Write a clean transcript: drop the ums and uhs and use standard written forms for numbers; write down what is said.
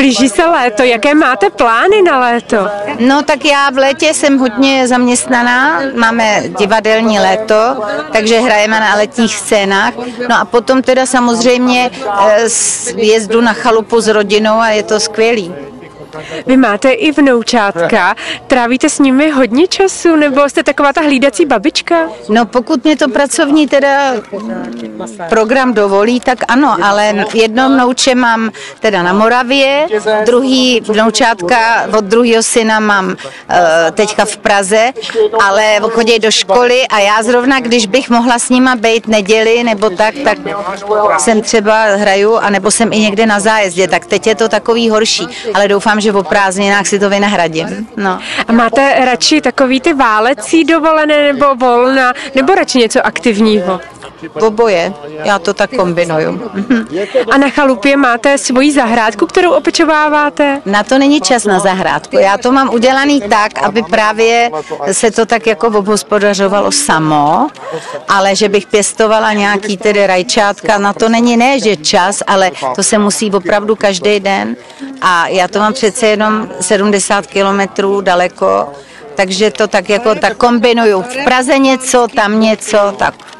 Blíží se léto, jaké máte plány na léto? No tak já v létě jsem hodně zaměstnaná, máme divadelní léto, takže hrajeme na letních scénách. No a potom teda samozřejmě jezdu na chalupu s rodinou a je to skvělý. Vy máte i vnoučátka, trávíte s nimi hodně času, nebo jste taková ta hlídací babička? No pokud mě to pracovní teda program dovolí, tak ano, ale jedno vnouče mám teda na Moravě, druhý vnoučátka od druhého syna mám teďka v Praze, ale chodí do školy a já zrovna, když bych mohla s nima bejt neděli nebo tak jsem třeba hraju, anebo jsem i někde na zájezdě, tak teď je to takový horší, ale doufám, že o prázdninách si to vynahradím. No. A máte radši takový ty válecí dovolené nebo volna, nebo radši něco aktivního? Oboje, já to tak kombinuju. A na chalupě máte svoji zahrádku, kterou opečováváte? Na to není čas na zahrádku. Já to mám udělaný tak, aby právě se to tak jako obhospodařovalo samo, ale že bych pěstovala nějaký tedy rajčátka, na to není ne, že čas, ale to se musí opravdu každý den. A já to mám přece jenom 70 kilometrů daleko, takže to tak jako tak kombinuju. V Praze něco, tam něco, tak.